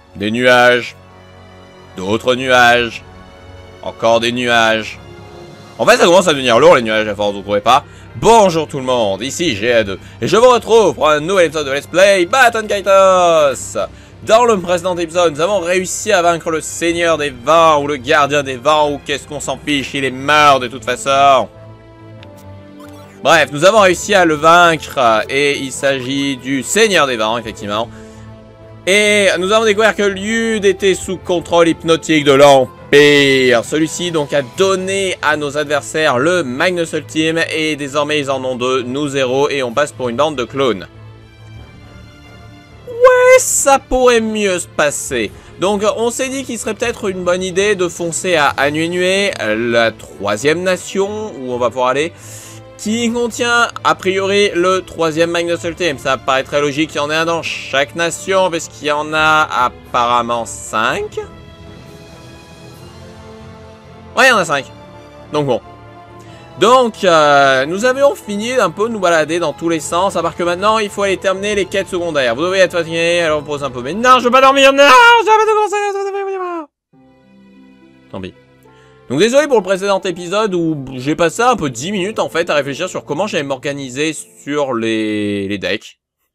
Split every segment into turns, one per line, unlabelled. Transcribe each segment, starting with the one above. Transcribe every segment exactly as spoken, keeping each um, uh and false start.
Des nuages. D'autres nuages. Encore des nuages. En fait, ça commence à devenir lourd les nuages à force, vous trouvez pas? Bonjour tout le monde, ici G A deux. Et je vous retrouve pour un nouvel épisode de Let's Play Baton Kaitos. Dans le précédent épisode, nous avons réussi à vaincre le Seigneur des Vents, ou le Gardien des Vents, ou qu'est-ce qu'on s'en fiche, il est mort de toute façon. Bref, nous avons réussi à le vaincre, et il s'agit du Seigneur des Vents, effectivement. Et nous avons découvert que Lyud était sous contrôle hypnotique de l'Empire. Celui-ci donc a donné à nos adversaires le Magnus Ultime, et désormais ils en ont deux, nous zéro, et on passe pour une bande de clones. Ouais, ça pourrait mieux se passer. Donc on s'est dit qu'il serait peut-être une bonne idée de foncer à Anuenue, la troisième nation où on va pouvoir aller, qui contient a priori le troisième Magnus Ultime. Ça paraît très logique qu'il y en ait un dans chaque nation, parce qu'il y en a apparemment cinq. Ouais, il y en a cinq. Donc bon. Donc, euh, nous avions fini d'un peu de nous balader dans tous les sens, à part que maintenant, il faut aller terminer les quêtes secondaires. Vous devez être fatigué, alors on pose un peu. Mais non, je veux pas dormir, non, je vais pas commencer. Tant pis. Donc désolé pour le précédent épisode où j'ai passé un peu dix minutes en fait à réfléchir sur comment j'allais m'organiser sur les... les decks.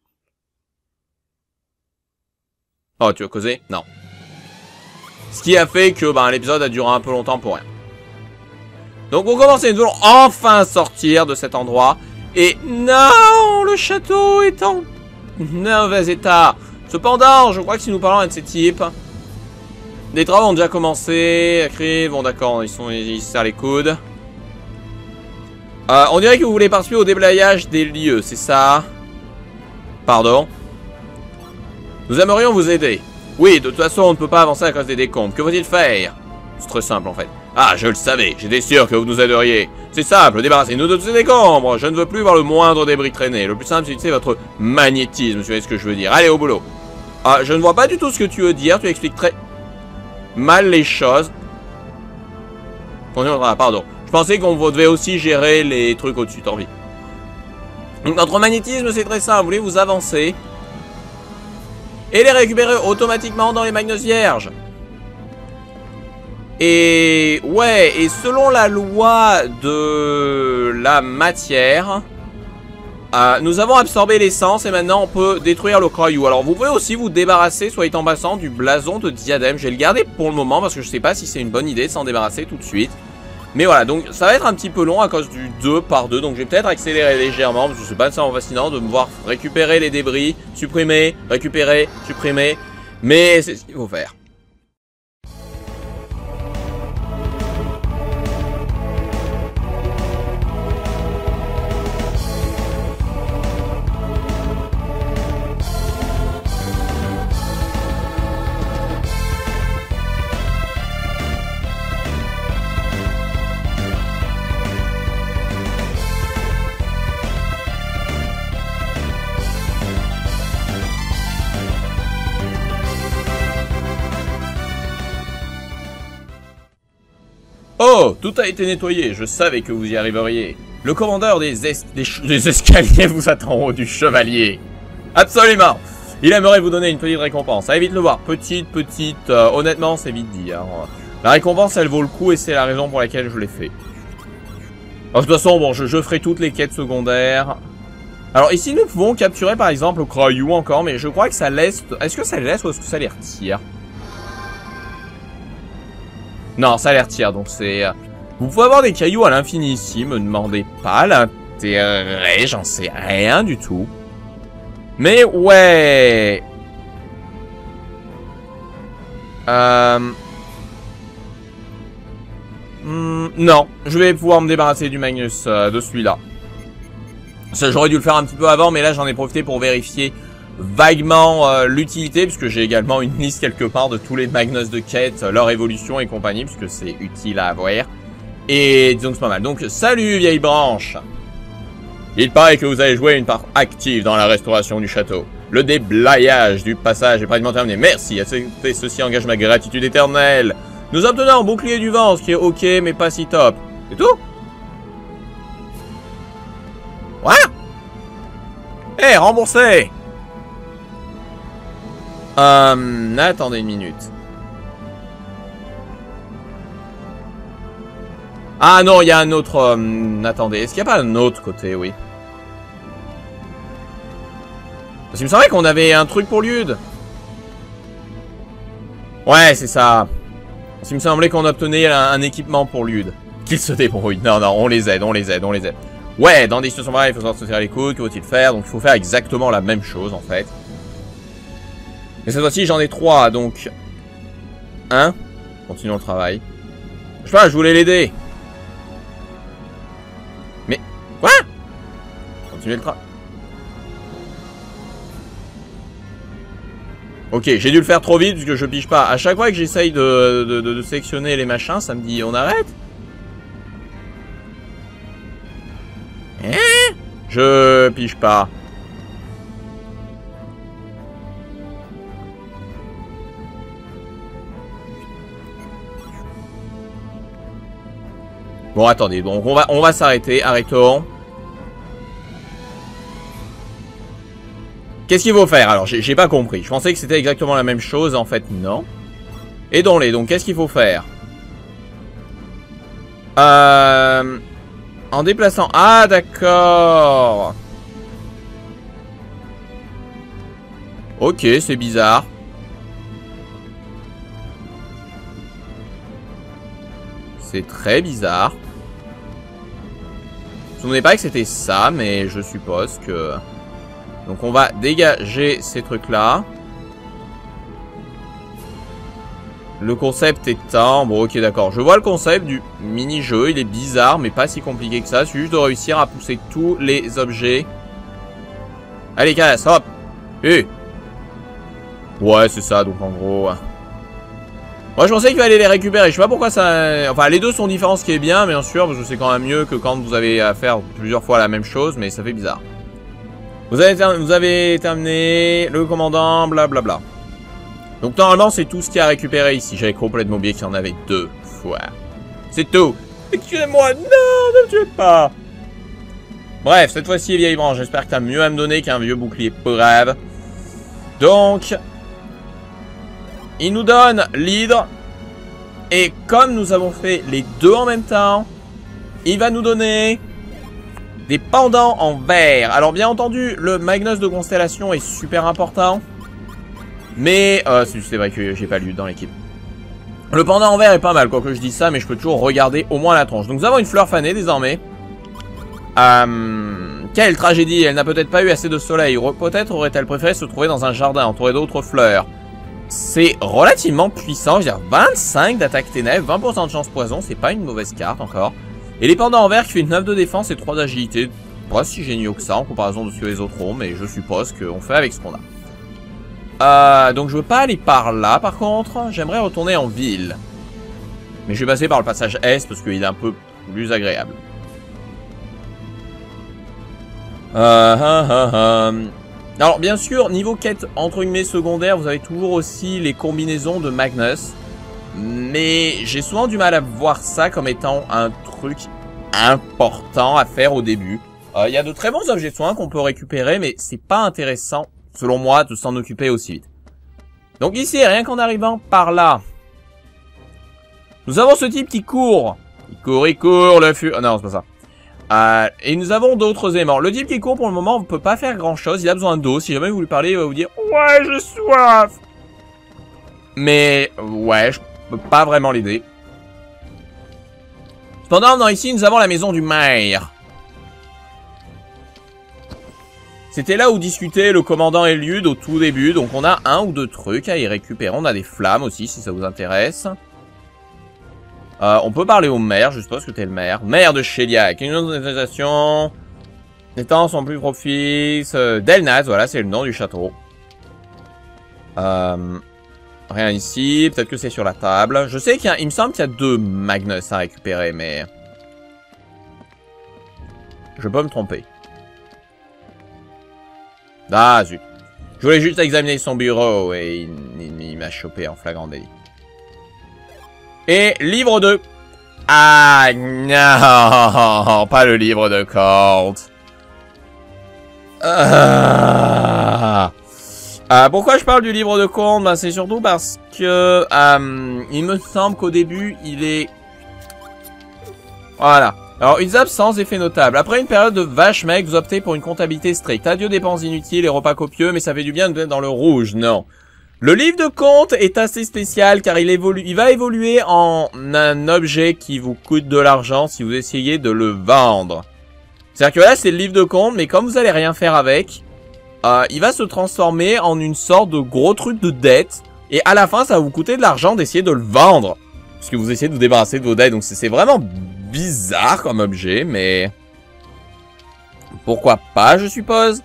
Oh, tu veux causer? Non. Ce qui a fait que ben, l'épisode a duré un peu longtemps pour rien. Donc pour commencer, nous allons enfin sortir de cet endroit. Et non, le château est en mauvais état. Cependant, je crois que si nous parlons à un de ces types, des travaux ont déjà commencé. Écrit, bon d'accord, ils sont ils se serrent les coudes. Euh, on dirait que vous voulez participer au déblayage des lieux, c'est ça? Pardon. Nous aimerions vous aider. Oui, de toute façon, on ne peut pas avancer à cause des décombres. Que faut-il faire? C'est très simple en fait. Ah, je le savais, j'étais sûr que vous nous aideriez. C'est simple, débarrassez-nous de tous ces décombres. Je ne veux plus voir le moindre débris traîner. Le plus simple, c'est d'utiliser votre magnétisme, vous savez ce que je veux dire. Allez, au boulot. Ah, je ne vois pas du tout ce que tu veux dire, tu expliques très mal les choses. Pardon. Je pensais qu'on devait aussi gérer les trucs au-dessus, tant pis. Donc, notre magnétisme, c'est très simple. Vous voulez vous avancer et les récupérer automatiquement dans les Magnus Vierges. Et ouais, et selon la loi de la matière, euh, nous avons absorbé l'essence et maintenant on peut détruire le Croyou. Alors vous pouvez aussi vous débarrasser, soit en passant, du blason de diadème. Je vais le garder pour le moment parce que je sais pas si c'est une bonne idée de s'en débarrasser tout de suite. Mais voilà, donc ça va être un petit peu long à cause du deux par deux. Donc je vais peut-être accélérer légèrement parce que c'est pas nécessairement fascinant de me voir récupérer les débris, supprimer, récupérer, supprimer. Mais c'est ce qu'il faut faire. Oh, tout a été nettoyé, je savais que vous y arriveriez. Le commandeur des, es des, des escaliers vous attend au haut du chevalier. Absolument. Il aimerait vous donner une petite récompense. Allez vite le voir. Petite, petite, euh, honnêtement, c'est vite dit. Hein. La récompense, elle vaut le coup et c'est la raison pour laquelle je l'ai fait. Alors, de toute façon, bon, je, je ferai toutes les quêtes secondaires. Alors ici, nous pouvons capturer par exemple le Croyou encore, mais je crois que ça laisse... Est-ce que ça les laisse ou est-ce que ça les retire? Non, ça les retire, donc c'est... Vous pouvez avoir des cailloux à l'infini ici, me demandez pas l'intérêt, j'en sais rien du tout. Mais ouais... Euh... Hmm, non, je vais pouvoir me débarrasser du Magnus, euh, de celui-là. J'aurais dû le faire un petit peu avant, mais là j'en ai profité pour vérifier vaguement euh, l'utilité, puisque j'ai également une liste quelque part de tous les Magnus de quête, leur évolution et compagnie, puisque c'est utile à avoir. Et disons que c'est pas mal. Donc salut vieille branche. Il paraît que vous avez joué une part active dans la restauration du château. Le déblayage du passage est pratiquement terminé. Merci, accepter ceci engage ma gratitude éternelle. Nous obtenons un bouclier du vent, ce qui est ok mais pas si top. C'est tout? Ouais. Eh, hey, remboursé. Euh, attendez une minute. Ah non, il y a un autre... Euh, attendez, est-ce qu'il n'y a pas un autre côté, oui? Parce qu'il me semblait qu'on avait un truc pour Lude. Ouais, c'est ça. Parce qu'il me semblait qu'on obtenait un, un équipement pour Lude. Qu'il se débrouille. Non, non, on les aide, on les aide, on les aide. Ouais, dans des situations pareilles, il faut savoir se tirer les coudes, que faut-il faire? Donc il faut faire exactement la même chose, en fait. Mais cette fois-ci, j'en ai trois, donc... Un. Continuons le travail. Je sais pas, je voulais l'aider. Mais... Quoi? Continuez le travail. Ok, j'ai dû le faire trop vite, parce que je pige pas. À chaque fois que j'essaye de, de, de, de sélectionner les machins, ça me dit, on arrête? Hein? Je pige pas. Bon, attendez, donc on va, on va s'arrêter, arrêtons. Qu'est-ce qu'il faut faire? Alors, j'ai pas compris. Je pensais que c'était exactement la même chose, en fait, non. Aidons-les, donc qu'est-ce qu'il faut faire? Euh... En déplaçant... Ah, d'accord. Ok, c'est bizarre. C'est très bizarre. Je ne me souvenais pas que c'était ça, mais je suppose que... Donc on va dégager ces trucs-là. Le concept étant... Bon, ok, d'accord. Je vois le concept du mini-jeu. Il est bizarre, mais pas si compliqué que ça. C'est juste de réussir à pousser tous les objets. Allez, casse, hop. Eh. Ouais, c'est ça, donc en gros... Moi, je pensais qu'il fallait les récupérer. Je sais pas pourquoi ça... Enfin, les deux sont différents, ce qui est bien, bien sûr, parce que c'est quand même mieux que quand vous avez à faire plusieurs fois la même chose, mais ça fait bizarre. Vous avez, ter... vous avez terminé le commandant, blablabla. Donc, normalement, c'est tout ce qu'il y a à récupérer ici. J'avais complètement oublié qu'il y en avait deux fois. C'est tout. Excusez-moi, non, ne me tuez pas. Bref, cette fois-ci, vieille branche, j'espère que t'as mieux à me donner qu'un vieux bouclier brave. Donc... Il nous donne l'hydre. Et comme nous avons fait les deux en même temps, il va nous donner des pendants en verre. Alors bien entendu, le Magnus de constellation est super important. Mais euh, c'est vrai que j'ai pas lu dans l'équipe. Le pendant en verre est pas mal, quoi que je dise ça, mais je peux toujours regarder au moins la tronche. Donc nous avons une fleur fanée désormais. Euh, quelle tragédie, elle n'a peut-être pas eu assez de soleil. Peut-être aurait-elle préféré se trouver dans un jardin entouré d'autres fleurs. C'est relativement puissant, je veux dire vingt-cinq d'attaque ténèbres, vingt pour cent de chance poison, c'est pas une mauvaise carte encore. Et les pendants en verre qui fait neuf de défense et trois d'agilité, pas si géniaux que ça en comparaison de ce que les autres ont, mais je suppose qu'on fait avec ce qu'on a. Euh, donc je veux pas aller par là par contre, j'aimerais retourner en ville. Mais je vais passer par le passage Est parce qu'il est un peu plus agréable. Euh, euh, euh, euh. Alors bien sûr, niveau quête entre guillemets secondaire, vous avez toujours aussi les combinaisons de Magnus. Mais j'ai souvent du mal à voir ça comme étant un truc important à faire au début. Il euh, y a de très bons objets de soins qu'on peut récupérer, mais c'est pas intéressant, selon moi, de s'en occuper aussi vite. Donc ici, rien qu'en arrivant par là, nous avons ce type qui court. Il court, il court, le fut... Oh, non, c'est pas ça. Euh, et nous avons d'autres aimants. Le type qui court pour le moment, on ne peut pas faire grand chose. Il a besoin d'eau. Si jamais vous lui parlez, il va vous dire ouais, j'ai soif. Mais ouais, je peux pas vraiment l'aider. Cependant, non, ici nous avons la maison du maire. C'était là où discutait le commandant Eliud au tout début. Donc on a un ou deux trucs à y récupérer. On a des flammes aussi si ça vous intéresse. Euh, on peut parler au maire, je suppose que t'es le maire. Maire de Sheliak. Une autre organisation. Les temps sont plus propices. Euh, Delnaz, voilà, c'est le nom du château. Euh, rien ici. Peut-être que c'est sur la table. Je sais qu'il y a, il me semble qu'il y a deux Magnus à récupérer, mais... Je peux me tromper. Ah, zut. Je voulais juste examiner son bureau et il, il, il m'a chopé en flagrant délit. Et livre deux. Ah non, pas le livre de Colt. Ah, Euh, pourquoi je parle du livre de compte? Ben, c'est surtout parce que euh, il me semble qu'au début, il est... Voilà. Alors, une absence effet notable. Après une période de vache mec, vous optez pour une comptabilité stricte. Adieu dépenses inutiles et repas copieux, mais ça fait du bien d'être dans le rouge. Non. Le livre de compte est assez spécial car il évolue, il va évoluer en un objet qui vous coûte de l'argent si vous essayez de le vendre. C'est-à-dire que là, c'est le livre de compte, mais comme vous allez rien faire avec... Euh, il va se transformer en une sorte de gros truc de dette. Et à la fin, ça va vous coûter de l'argent d'essayer de le vendre. Parce que vous essayez de vous débarrasser de vos dettes. Donc c'est vraiment bizarre comme objet. Mais... pourquoi pas, je suppose.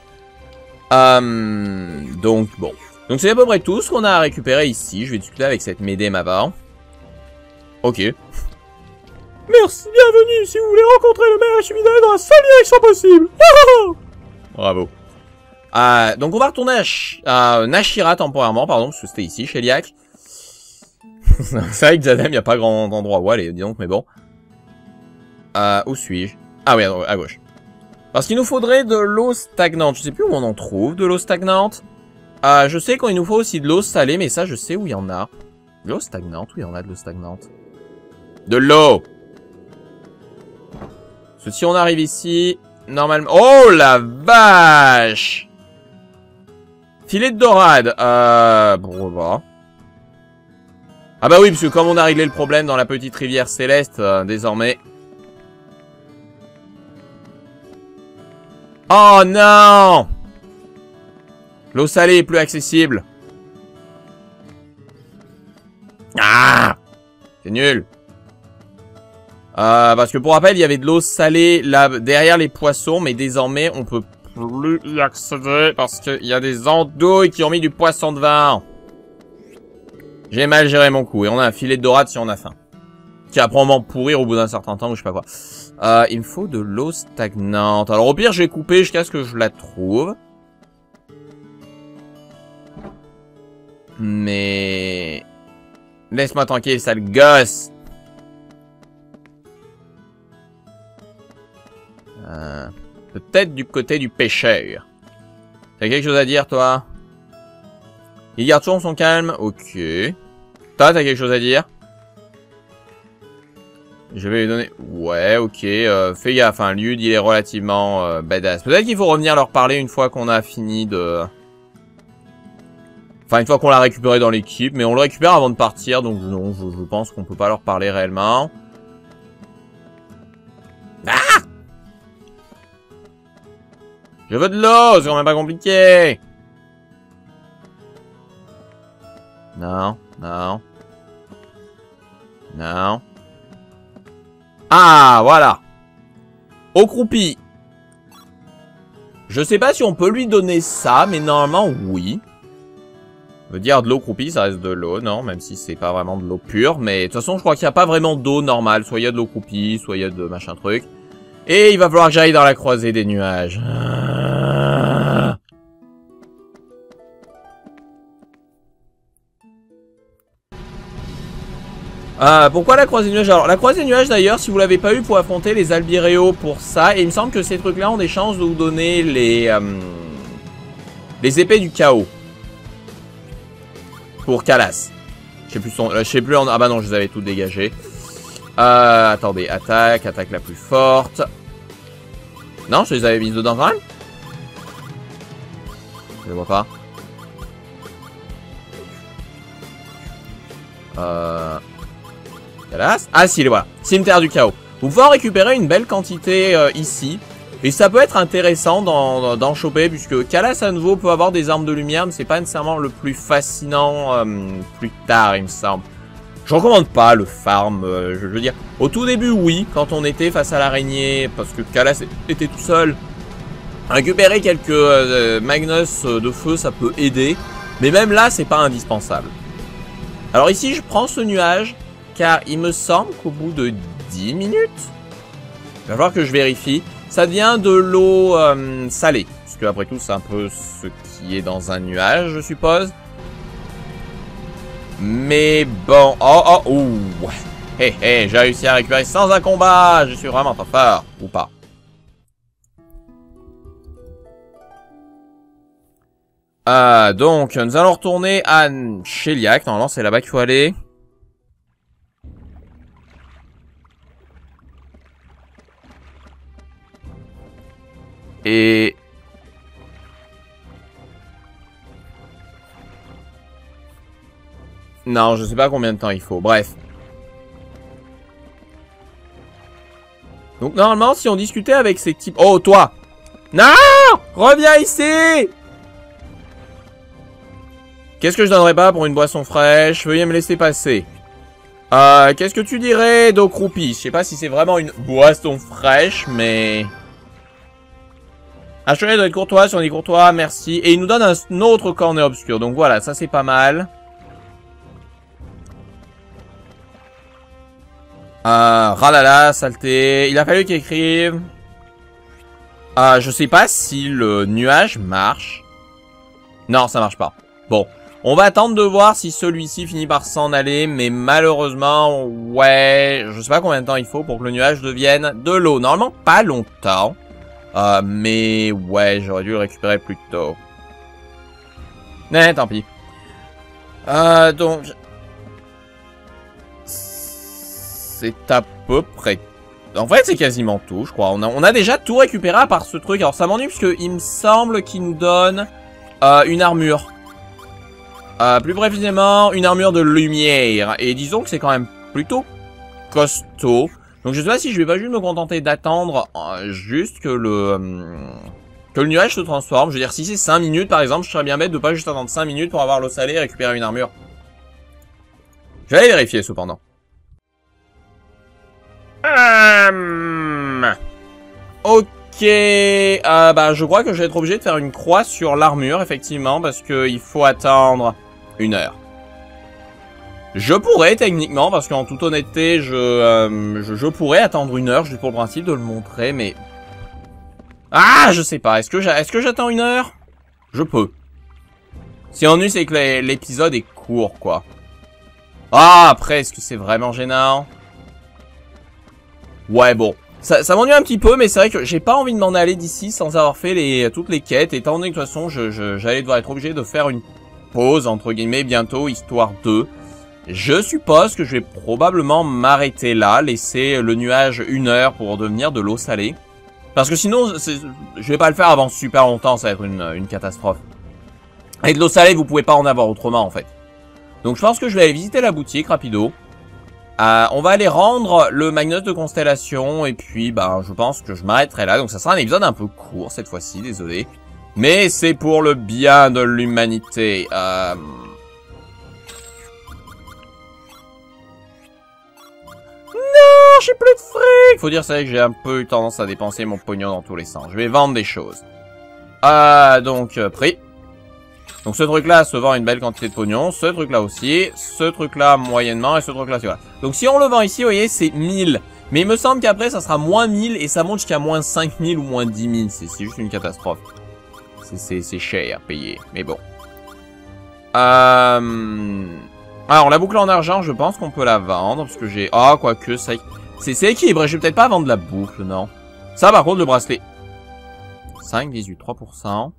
Euh, donc bon. Donc c'est à peu près tout ce qu'on a à récupérer ici. Je vais discuter avec cette médème avant. Ok.
Merci, bienvenue. Si vous voulez rencontrer le maire Ashimida dans la seule direction possible.
Bravo. Euh, donc on va retourner à, Ch à Nashira temporairement, pardon, parce que c'était ici, chez Liak. C'est vrai que Zadem, il n'y a pas grand endroit où aller, dis donc, mais bon. Euh, où suis-je? Ah oui, à gauche. Parce qu'il nous faudrait de l'eau stagnante. Je sais plus où on en trouve, de l'eau stagnante. Euh, je sais qu'il nous faut aussi de l'eau salée, mais ça, je sais où il y en a. De l'eau stagnante? Oui, il y en a de l'eau stagnante. De l'eau! Parce que si on arrive ici, normalement... Oh la vache! Filet de dorade, euh... bon, bah. Ah bah oui, parce que comme on a réglé le problème dans la petite rivière céleste, euh, désormais... Oh non! L'eau salée est plus accessible. Ah! C'est nul. Euh, parce que pour rappel, il y avait de l'eau salée là, derrière les poissons, mais désormais, on peut plus y accéder parce qu'il y a des andouilles qui ont mis du poisson devant. J'ai mal géré mon coup et on a un filet de dorade si on a faim. Qui va probablement pourrir au bout d'un certain temps ou je sais pas quoi. Euh, il me faut de l'eau stagnante. Alors au pire, je vais couper jusqu'à ce que je la trouve. Mais... laisse-moi tranquille, sale gosse. Euh, Peut-être du côté du pêcheur. T'as quelque chose à dire, toi? Il garde toujours son calme. Ok. Toi, t'as quelque chose à dire? Je vais lui donner... Ouais, ok. Euh, fais gaffe, hein. Lude, il est relativement euh, badass. Peut-être qu'il faut revenir leur parler une fois qu'on a fini de... Enfin, une fois qu'on l'a récupéré dans l'équipe. Mais on le récupère avant de partir. Donc non, je, je pense qu'on peut pas leur parler réellement. Ah! Je veux de l'eau, c'est quand même pas compliqué. Non, non. Non. Ah, voilà. Eau croupie. Je sais pas si on peut lui donner ça, mais normalement, oui. Je veux dire, de l'eau croupie, ça reste de l'eau, non? Même si c'est pas vraiment de l'eau pure. Mais de toute façon, je crois qu'il n'y a pas vraiment d'eau normale. Soit il y a de l'eau croupie, soit il y a de machin truc. Et il va falloir que j'aille dans la croisée des nuages. Euh, pourquoi la croisée des nuages? Alors, la croisée des nuages, d'ailleurs, si vous l'avez pas eu, pour affronter les albiréos pour ça. Et il me semble que ces trucs-là ont des chances de vous donner les... Euh, les épées du chaos. Pour Kalas. Je sais plus son... Euh, je sais plus... En, ah bah non, je les avais toutes dégagées. Euh, attendez. Attaque. Attaque la plus forte. Non, je les avais mises dedans quand même. Je les vois pas. Euh... Kalas. Ah si, les voilà. Cimetière du chaos. Vous pouvez en récupérer une belle quantité euh, ici. Et ça peut être intéressant d'en d'en choper, puisque Kalas à nouveau peut avoir des armes de lumière, mais c'est pas nécessairement le plus fascinant euh, plus tard, il me semble. Je recommande pas le farm, euh, je veux dire. Au tout début, oui, quand on était face à l'araignée, parce que Kalas était tout seul. Récupérer quelques euh, Magnus de feu, ça peut aider. Mais même là, c'est pas indispensable. Alors ici, je prends ce nuage, car il me semble qu'au bout de dix minutes, il va falloir que je vérifie, ça devient de l'eau euh, salée. Parce que après tout, c'est un peu ce qui est dans un nuage, je suppose. Mais bon, oh oh, ouh, hé hé, j'ai réussi à récupérer sans un combat, je suis vraiment pas fort, ou pas. Euh, donc, nous allons retourner à Sheliak. Normalement, c'est là-bas qu'il faut aller. Et... Non, je sais pas combien de temps il faut. Bref. Donc, normalement, si on discutait avec ces types... Oh, toi! Non! Reviens ici! Qu'est-ce que je donnerais pas pour une boisson fraîche? Veuillez me laisser passer. Euh, qu'est-ce que tu dirais d'eau croupie? Je sais pas si c'est vraiment une boisson fraîche, mais... Assurez d'être courtois, si on est courtois, merci. Et il nous donne un autre cornet obscur. Donc voilà, ça c'est pas mal. Euh, ralala, saleté. Il a fallu qu'il écrive... Euh, je sais pas si le nuage marche. Non, ça marche pas. Bon. On va attendre de voir si celui-ci finit par s'en aller, mais malheureusement, ouais, je sais pas combien de temps il faut pour que le nuage devienne de l'eau. Normalement, pas longtemps, euh, mais ouais, j'aurais dû le récupérer plus tôt. Mais tant pis. Euh, donc, c'est à peu près. En fait, c'est quasiment tout, je crois. On a, on a déjà tout récupéré à part ce truc. Alors, ça m'ennuie parce que il me semble qu'il nous donne euh, une armure. Euh, plus précisément, une armure de lumière. Et disons que c'est quand même plutôt costaud. Donc je sais pas si je vais pas juste me contenter d'attendre euh, juste que le euh, que le nuage se transforme. Je veux dire, si c'est cinq minutes par exemple, je serais bien bête de pas juste attendre cinq minutes pour avoir l'eau salée et récupérer une armure. Je vais aller vérifier cependant. Hum... Ok. Euh, bah je crois que je vais être obligé de faire une croix sur l'armure, effectivement, parce que il faut attendre... Une heure. Je pourrais techniquement, parce qu'en toute honnêteté, je, euh, je, je pourrais attendre une heure, juste pour le principe de le montrer, mais... Ah, je sais pas. Est-ce que j'a- est-ce que j'attends une heure? Je peux. Si ennui, c'est que l'épisode est court, quoi. Ah, après, est-ce que c'est vraiment gênant? Ouais, bon. Ça, ça m'ennuie un petit peu, mais c'est vrai que j'ai pas envie de m'en aller d'ici sans avoir fait les, toutes les quêtes, étant donné que de toute façon, je, je, j'allais devoir être obligé de faire une pause, entre guillemets, bientôt, histoire de... Je suppose que je vais probablement m'arrêter là, laisser le nuage une heure pour devenir de l'eau salée. Parce que sinon, je vais pas le faire avant super longtemps, ça va être une, une catastrophe. Avec de l'eau salée, vous pouvez pas en avoir autrement, en fait. Donc je pense que je vais aller visiter la boutique, rapido. Euh, on va aller rendre le Magnus de Constellation, et puis, bah, je pense que je m'arrêterai là. Donc ça sera un épisode un peu court, cette fois-ci, désolé. Mais c'est pour le bien de l'humanité. Euh... Non, j'ai plus de fric. Faut dire, c'est vrai que j'ai un peu eu tendance à dépenser mon pognon dans tous les sens. Je vais vendre des choses. Euh, donc, euh, prix. Donc ce truc-là se vend une belle quantité de pognon. Ce truc-là aussi. Ce truc-là moyennement. Et ce truc-là, voilà. Donc si on le vend ici, vous voyez, c'est mille. Mais il me semble qu'après, ça sera moins mille et ça monte jusqu'à moins cinq mille ou moins dix mille. C'est juste une catastrophe. C'est cher à payer, mais bon. Euh... Alors, la boucle en argent, je pense qu'on peut la vendre, parce que j'ai... Ah, quoique, c'est équilibré. Je vais peut-être pas vendre la boucle, non. Ça, par contre, le bracelet. cinq, dix-huit, trois pour cent.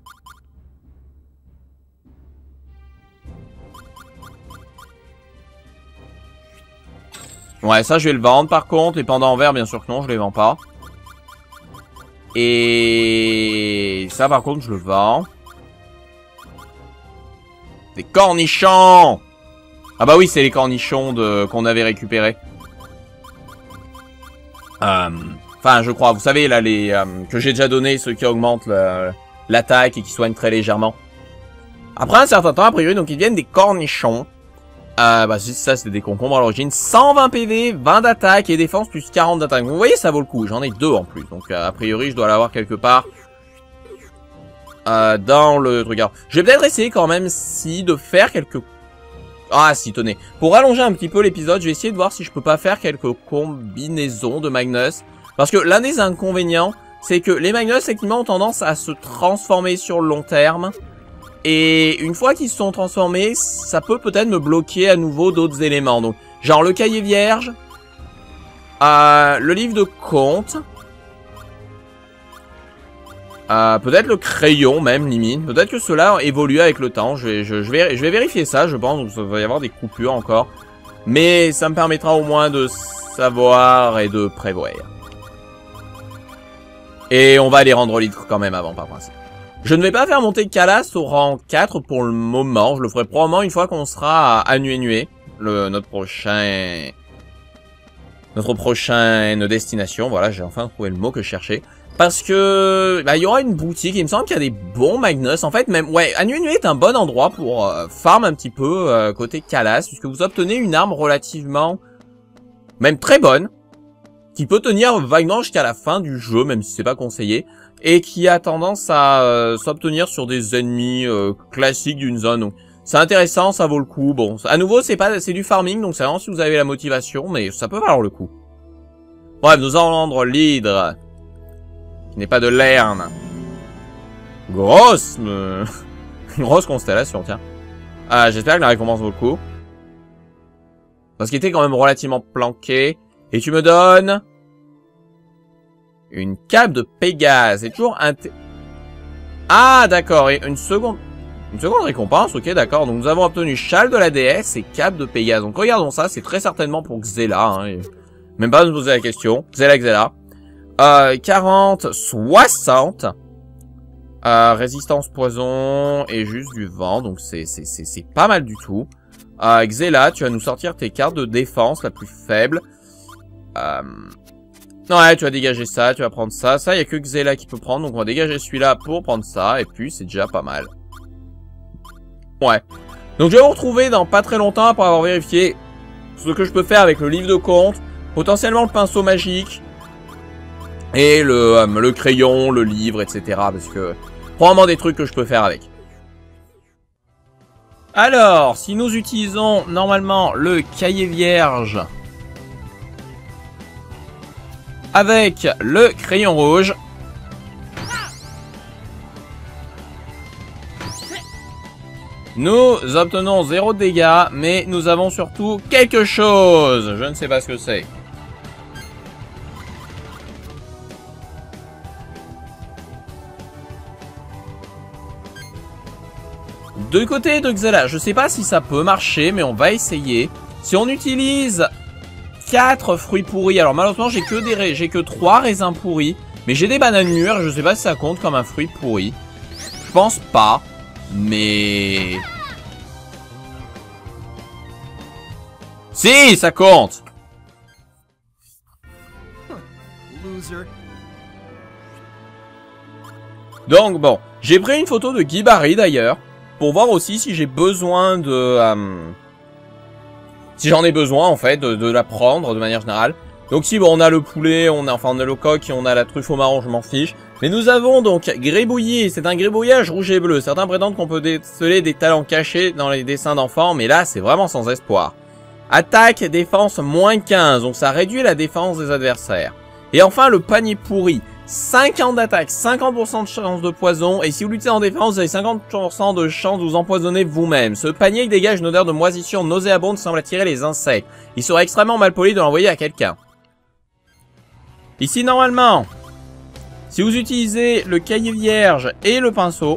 Ouais, ça, je vais le vendre, par contre. Les pendants en verre, bien sûr que non, je les vends pas. Et ça par contre je le vends. Des cornichons. Ah bah oui, c'est les cornichons de qu'on avait récupérés. Euh, enfin je crois, vous savez là les euh, que j'ai déjà donné, ceux qui augmentent l'attaque et qui soignent très légèrement. Après un certain temps, a priori, donc ils deviennent des cornichons. Euh, bah ça c'était des concombres à l'origine. cent vingt P V, vingt d'attaque et défense plus quarante d'attaque. Vous voyez, ça vaut le coup. J'en ai deux en plus. Donc euh, a priori je dois l'avoir quelque part euh, dans le truc. Alors, je vais peut-être essayer quand même si de faire quelques... Ah si, tenez. Pour allonger un petit peu l'épisode, je vais essayer de voir si je peux pas faire quelques combinaisons de Magnus. Parce que l'un des inconvénients, c'est que les Magnus effectivement ont tendance à se transformer sur le long terme. Et une fois qu'ils se sont transformés, ça peut peut-être me bloquer à nouveau d'autres éléments. Donc, genre le cahier vierge, euh, le livre de compte, Euh, peut-être le crayon même, limite. Peut-être que cela évolue avec le temps. Je vais, je, je, vais, je vais vérifier ça, je pense. Donc, ça va y avoir des coupures encore. Mais ça me permettra au moins de savoir et de prévoir. Et on va les rendre litres quand même avant, par principe. Je ne vais pas faire monter Calas au rang quatre pour le moment. Je le ferai probablement une fois qu'on sera à Anuenue, le notre prochain... Notre prochaine destination. Voilà, j'ai enfin trouvé le mot que je cherchais. Parce que, bah, il y aura une boutique. Il me semble qu'il y a des bons Magnus. En fait, même, ouais, Anuenue est un bon endroit pour euh, farm un petit peu euh, côté Calas, puisque vous obtenez une arme relativement, même très bonne, qui peut tenir vaguement jusqu'à la fin du jeu, même si c'est pas conseillé, et qui a tendance à euh, s'obtenir sur des ennemis euh, classiques d'une zone. Donc, c'est intéressant, ça vaut le coup. Bon, à nouveau, c'est pas, c'est du farming, donc c'est vraiment si vous avez la motivation, mais ça peut valoir le coup. Bref, nous allons rendre l'hydre. Qui n'est pas de Lerne. Grosse... Me... grosse constellation, tiens. Ah, j'espère que la récompense vaut le coup. Parce qu'il était quand même relativement planqué. Et tu me donnes... Une cape de Pégase. C'est toujours... Inté... Ah, d'accord. Et une seconde... Une seconde récompense, ok, d'accord. Donc nous avons obtenu châle de la déesse et cape de Pégase. Donc regardons ça, c'est très certainement pour Xela. Hein. Même pas de me poser la question. Xela, Xela. Euh, quarante, soixante. Euh, résistance poison et juste du vent. Donc c'est c'est c'est c'est pas mal du tout. Euh, Xela, tu vas nous sortir tes cartes de défense la plus faible. Euh... Ouais, tu vas dégager ça, tu vas prendre ça. Ça, il y a que Xela qui peut prendre. Donc on va dégager celui-là pour prendre ça. Et puis c'est déjà pas mal. Ouais. Donc je vais vous retrouver dans pas très longtemps après avoir vérifié ce que je peux faire avec le livre de compte. Potentiellement le pinceau magique. Et le, euh, le crayon, le livre, et cetera. Parce que, probablement des trucs que je peux faire avec. Alors, si nous utilisons normalement le cahier vierge avec le crayon rouge, nous obtenons zéro de dégâts, mais nous avons surtout quelque chose. Je ne sais pas ce que c'est. De côté de Xela, je sais pas si ça peut marcher, mais on va essayer. Si on utilise quatre fruits pourris, alors malheureusement j'ai que des j'ai que trois raisins pourris, mais j'ai des bananes mûres, je sais pas si ça compte comme un fruit pourri. Je pense pas, mais... Si, ça compte. Donc bon, j'ai pris une photo de Guy Barry d'ailleurs. Pour voir aussi si j'ai besoin de... Euh, si j'en ai besoin, en fait, de, de la prendre de manière générale. Donc si, bon, on a le poulet, on a, enfin, on a le coq et on a la truffe au marron, je m'en fiche. Mais nous avons donc gribouillis. C'est un gribouillage rouge et bleu. Certains prétendent qu'on peut déceler des talents cachés dans les dessins d'enfants, mais là, c'est vraiment sans espoir. Attaque, défense, moins quinze. Donc ça réduit la défense des adversaires. Et enfin, le panier pourri. cinquante d'attaque, cinquante pour cent de chance de poison, et si vous luttez en défense, vous avez cinquante pour cent de chance de vous empoisonner vous-même. Ce panier dégage une odeur de moisissure nauséabonde qui semble attirer les insectes. Il serait extrêmement mal poli de l'envoyer à quelqu'un. Ici, normalement, si vous utilisez le cahier vierge et le pinceau,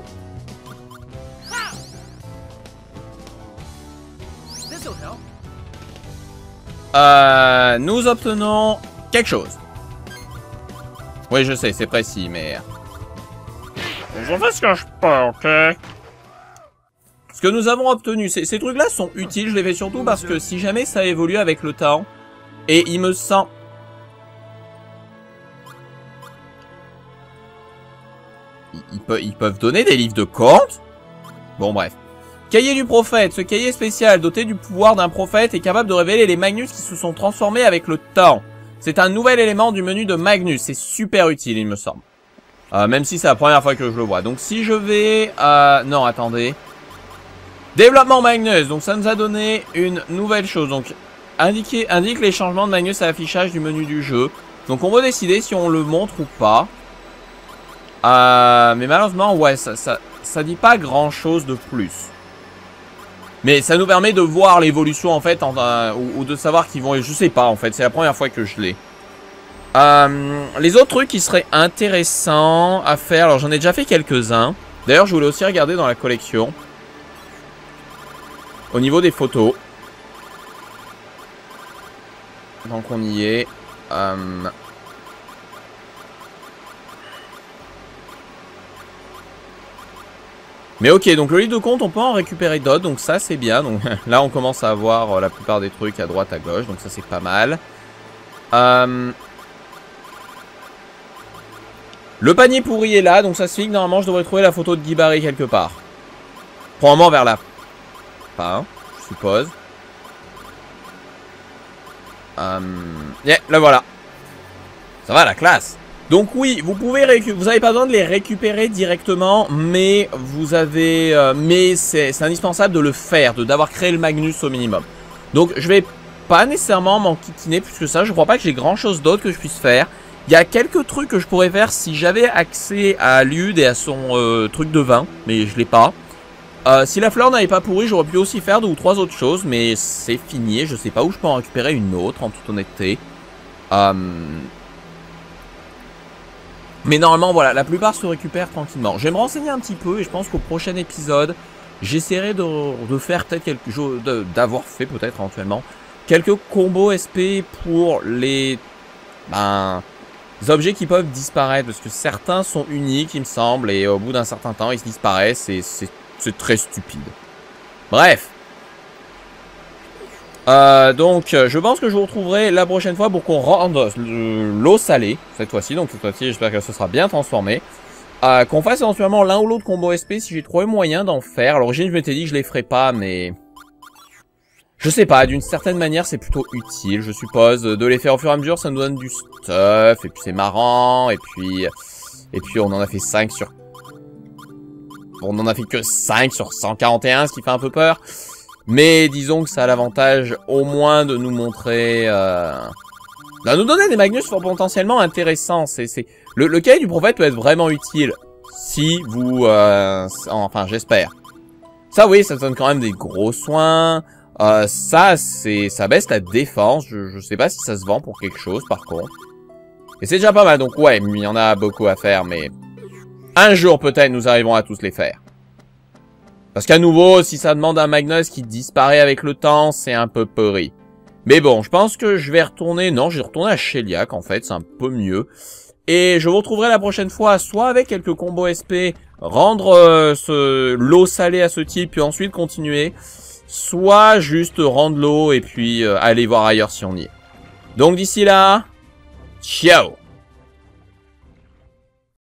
euh, nous obtenons quelque chose. Oui, je sais, c'est précis, mais... Je fais ce que je peux, ok? Ce que nous avons obtenu, ces, ces trucs-là sont utiles, je les fais surtout parce que si jamais ça évolue avec le temps, et il me semble... Ils, ils, peuvent, ils peuvent donner des livres de compte? Bon, bref. Cahier du prophète. Ce cahier spécial, doté du pouvoir d'un prophète, est capable de révéler les Magnus qui se sont transformés avec le temps. C'est un nouvel élément du menu de Magnus. C'est super utile, il me semble. Euh, même si c'est la première fois que je le vois. Donc si je vais... Euh, non, attendez. Développement Magnus. Donc ça nous a donné une nouvelle chose. Donc indiquer, indique les changements de Magnus à l'affichage du menu du jeu. Donc on va décider si on le montre ou pas. Euh, mais malheureusement, ouais, ça, ça, ça dit pas grand chose de plus. Mais ça nous permet de voir l'évolution en fait, en, euh, ou, ou de savoir qu'ils vont... Je sais pas en fait, c'est la première fois que je l'ai. Euh, les autres trucs qui seraient intéressants à faire, alors j'en ai déjà fait quelques-uns. D'ailleurs, je voulais aussi regarder dans la collection. Au niveau des photos. Donc on y est. Euh... Mais ok, donc le livre de compte, on peut en récupérer d'autres, donc ça c'est bien. Donc là on commence à avoir la plupart des trucs à droite, à gauche, donc ça c'est pas mal. Euh... Le panier pourri est là, donc ça signifie que normalement je devrais trouver la photo de Guy Barry quelque part. Probablement vers la fin, je suppose. Euh... Yeah, là voilà. Ça va, la classe. Donc oui, vous pouvez récupérer, vous n'avez pas besoin de les récupérer directement, mais vous avez, euh, mais c'est indispensable de le faire, de d'avoir créé le Magnus au minimum. Donc je vais pas nécessairement m'en kikiner plus que ça. Je crois pas que j'ai grand chose d'autre que je puisse faire. Il y a quelques trucs que je pourrais faire si j'avais accès à Lude et à son euh, truc de vin, mais je l'ai pas. Euh, si la fleur n'avait pas pourri, j'aurais pu aussi faire deux ou trois autres choses, mais c'est fini. Je sais pas où je peux en récupérer une autre, en toute honnêteté. Euh... Mais normalement, voilà, la plupart se récupèrent tranquillement. Je vais me renseigner un petit peu et je pense qu'au prochain épisode, j'essaierai de, de faire peut-être quelque chose, d'avoir fait peut-être éventuellement quelques combos S P pour les ben, objets qui peuvent disparaître. Parce que certains sont uniques, il me semble, et au bout d'un certain temps, ils disparaissent et c'est très stupide. Bref. Euh, donc, je pense que je vous retrouverai la prochaine fois pour qu'on rende l'eau salée, cette fois-ci. Donc, cette fois-ci, j'espère que ce sera bien transformé. Euh, qu'on fasse éventuellement l'un ou l'autre combo S P si j'ai trouvé moyen d'en faire. À l'origine, je m'étais dit que je les ferais pas, mais... Je sais pas, d'une certaine manière, c'est plutôt utile, je suppose. De les faire au fur et à mesure, ça nous donne du stuff, et puis c'est marrant, et puis... Et puis, on en a fait cinq sur... On en a fait que cinq sur cent quarante et un, ce qui fait un peu peur. Mais disons que ça a l'avantage au moins de nous montrer... Euh... de nous donner des Magnus potentiellement intéressants. C'est, c'est... Le, le cahier du prophète peut être vraiment utile. Si vous... Euh... Enfin, j'espère. Ça, oui, ça donne quand même des gros soins. Euh, ça, c'est... Ça baisse la défense. Je, je sais pas si ça se vend pour quelque chose, par contre. Et c'est déjà pas mal. Donc, ouais, il y en a beaucoup à faire, mais... Un jour, peut-être, nous arriverons à tous les faire. Parce qu'à nouveau, si ça demande un Magnus qui disparaît avec le temps, c'est un peu pourri. Mais bon, je pense que je vais retourner... Non, je vais retourner à Sheliak, en fait, c'est un peu mieux. Et je vous retrouverai la prochaine fois, soit avec quelques combos S P, rendre euh, ce l'eau salée à ce type, puis ensuite continuer. Soit juste rendre l'eau et puis euh, aller voir ailleurs si on y est. Donc d'ici là, ciao!